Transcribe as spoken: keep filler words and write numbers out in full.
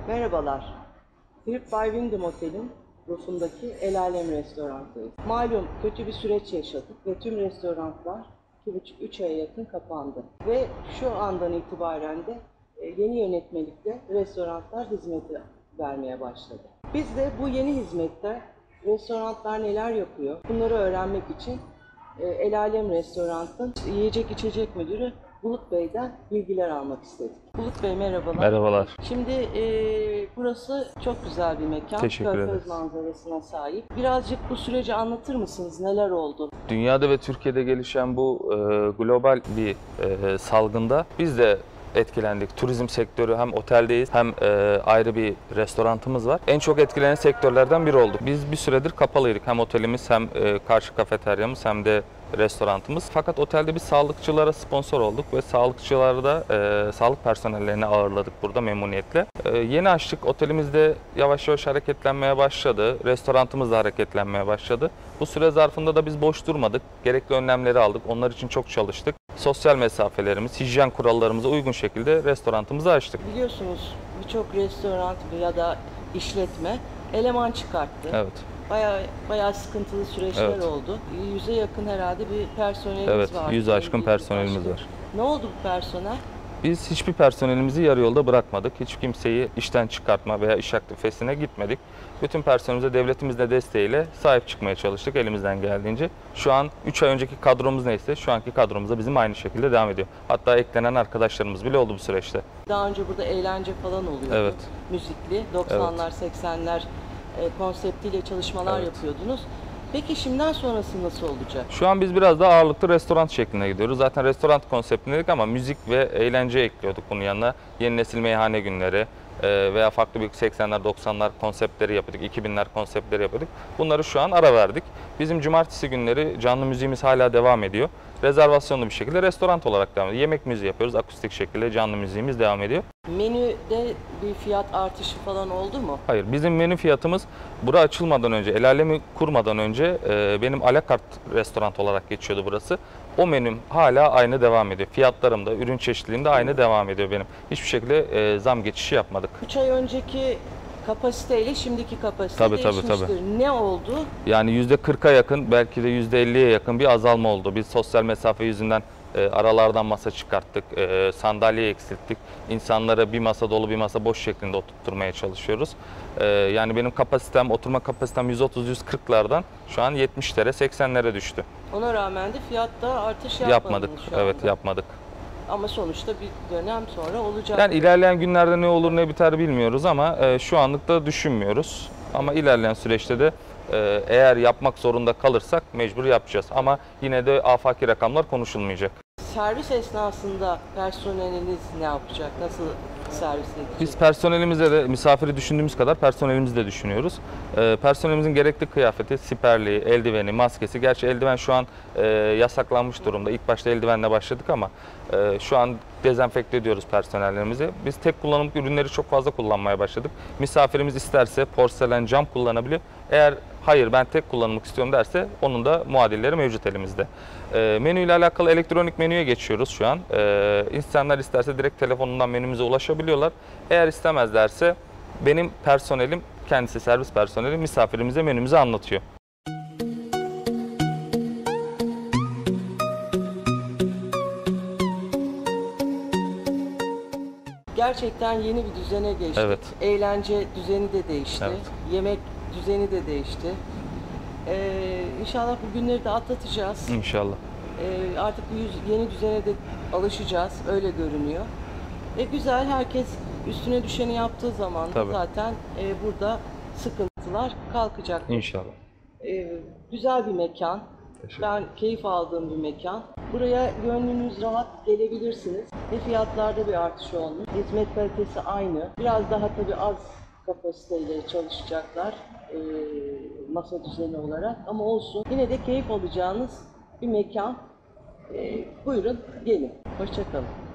Merhabalar. Trip by Wyndham Otel'in rufundaki El Alem Restoran'dayız. Malum kötü bir süreç yaşadık ve tüm restoranlar iki buçuk üç aya yakın kapandı. Ve şu andan itibaren de yeni yönetmelikle restoranlar hizmeti vermeye başladı. Biz de bu yeni hizmette restoranlar neler yapıyor bunları öğrenmek için El Alem Restoran'ın yiyecek içecek müdürü Bulut Bey'den bilgiler almak istedik. Bulut Bey merhabalar. Merhabalar. Şimdi e, burası çok güzel bir mekan. Teşekkür Körfez ederiz. manzarasına sahip. Birazcık bu süreci anlatır mısınız? Neler oldu? Dünyada ve Türkiye'de gelişen bu e, global bir e, salgında biz de etkilendik. Turizm sektörü hem oteldeyiz hem e, ayrı bir restoranımız var. En çok etkilenen sektörlerden biri olduk. Biz bir süredir kapalıydık. Hem otelimiz hem e, karşı kafeteryamız hem de restoranımız. Fakat otelde biz sağlıkçılara sponsor olduk ve sağlıkçıları da e, sağlık personellerini ağırladık burada memnuniyetle. E, yeni açtık. Otelimiz de yavaş yavaş hareketlenmeye başladı. Restoranımız da hareketlenmeye başladı. Bu süre zarfında da biz boş durmadık. Gerekli önlemleri aldık. Onlar için çok çalıştık. Sosyal mesafelerimiz, hijyen kurallarımıza uygun şekilde restoranımızı açtık. Biliyorsunuz birçok restoran ya da işletme eleman çıkarttı. Evet. Bayağı bayağı sıkıntılı süreçler Evet. oldu. Yüze yakın herhalde bir personelimiz Evet, var. yüze aşkın personelimiz var. Ne oldu bu personel? Biz hiçbir personelimizi yarı yolda bırakmadık. Hiç kimseyi işten çıkartma veya iş aktifesine gitmedik. Bütün personelimize devletimizin de desteğiyle sahip çıkmaya çalıştık elimizden geldiğince. Şu an üç ay önceki kadromuz neyse şu anki kadromuz da bizim aynı şekilde devam ediyor. Hatta eklenen arkadaşlarımız bile oldu bu süreçte. Daha önce burada eğlence falan oluyordu. Evet. Müzikli. doksanlar, seksenler e, konseptiyle çalışmalar Evet. yapıyordunuz. Peki şimdiden sonrası nasıl olacak? Şu an biz biraz daha ağırlıklı restoran şeklinde gidiyoruz. Zaten restoran konseptindeydik ama müzik ve eğlence ekliyorduk bunun yanına. Yeni nesil meyhane günleri e, veya farklı bir seksenler doksanlar konseptleri yapıyorduk. iki binler konseptleri yapıyorduk. Bunları şu an ara verdik. Bizim cumartesi günleri canlı müziğimiz hala devam ediyor. Rezervasyonlu bir şekilde restoran olarak devam ediyor. Yemek müziği yapıyoruz. Akustik şekilde canlı müziğimiz devam ediyor. Menüde bir fiyat artışı falan oldu mu? Hayır, bizim menü fiyatımız bura açılmadan önce, El Alem'i kurmadan önce e, benim alakart restoran olarak geçiyordu burası. O menüm hala aynı devam ediyor. Fiyatlarım da, ürün çeşitliliğim de aynı devam ediyor benim. Hiçbir şekilde e, zam geçişi yapmadık. üç ay önceki kapasiteyle şimdiki kapasite Tabii, tabii, değişmiştir. tabii. Ne oldu? Yani yüzde kırka yakın, belki de yüzde elliye yakın bir azalma oldu. Biz sosyal mesafe yüzünden e, aralardan masa çıkarttık, e, sandalye eksilttik. İnsanlara bir masa dolu bir masa boş şeklinde oturtturmaya çalışıyoruz. E, yani benim kapasitem, oturma kapasitem yüz otuz yüz kırklardan şu an yetmişlere seksenlere düştü. Ona rağmen de fiyatta artış yapmadınız Yapmadık, şu anda. evet yapmadık. Ama sonuçta bir dönem sonra olacak. Yani ilerleyen günlerde ne olur ne biter bilmiyoruz ama e, şu anlık da düşünmüyoruz. Ama ilerleyen süreçte de e, eğer yapmak zorunda kalırsak mecbur yapacağız. Ama yine de afaki rakamlar konuşulmayacak. Servis esnasında personeliniz ne yapacak? Nasıl servis edecek? Biz personelimize de misafiri düşündüğümüz kadar personelimizi de düşünüyoruz. Ee, personelimizin gerekli kıyafeti, siperliği, eldiveni, maskesi. Gerçi eldiven şu an e, yasaklanmış durumda. İlk başta eldivenle başladık ama e, şu an dezenfekte ediyoruz personellerimizi. Biz tek kullanımlık ürünleri çok fazla kullanmaya başladık. Misafirimiz isterse porselen, cam kullanabiliyor. Eğer hayır ben tek kullanımlık istiyorum derse onun da muadilleri mevcut elimizde. E, menüyle alakalı elektronik menüye geçiyoruz şu an. E, insanlar isterse direkt telefonundan menümüze ulaşabiliyorlar. Eğer istemezlerse benim personelim, kendisi servis personeli misafirimize menümüzü anlatıyor. Gerçekten yeni bir düzene geçtik. Evet. Eğlence düzeni de değişti. Evet. Yemek düzeni de değişti. Ee, inşallah bu günleri de atlatacağız. İnşallah. Ee, artık bu yüz- yeni düzene de alışacağız. Öyle görünüyor. Ve güzel, herkes üstüne düşeni yaptığı zaman da Tabii. zaten e, burada sıkıntılar kalkacak. İnşallah. Ee, güzel bir mekan. Teşekkür Ben keyif aldığım bir mekan. Buraya gönlünüz rahat gelebilirsiniz. Ve fiyatlarda bir artış olmuş. Hizmet kalitesi aynı. Biraz daha tabii az kapasiteyle çalışacaklar ee, masa düzeni olarak. Ama olsun. Yine de keyif alacağınız bir mekan. Ee, buyurun gelin. Hoşça kalın.